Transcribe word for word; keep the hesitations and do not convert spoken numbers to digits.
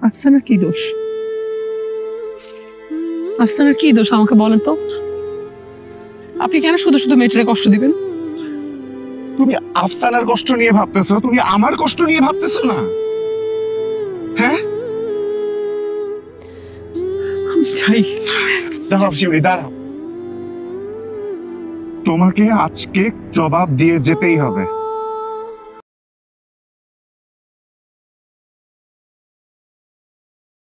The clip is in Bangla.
আফসানার কি দোষ? আফসানার কি দোষ আমাকে বলেন তো? আপনি কেন শুধু শুধু মেয়েটারে কষ্ট দিবেন? তুমি আফসানার কষ্ট নিয়ে ভাবতেছো, তুমি আমার কষ্ট নিয়ে ভাবতেছো না? হ্যাঁ, যাই। দাঁড়াও শিউলি, দাঁড়াও। তোমাকে আজকে জবাব দিয়ে যেতেই হবে।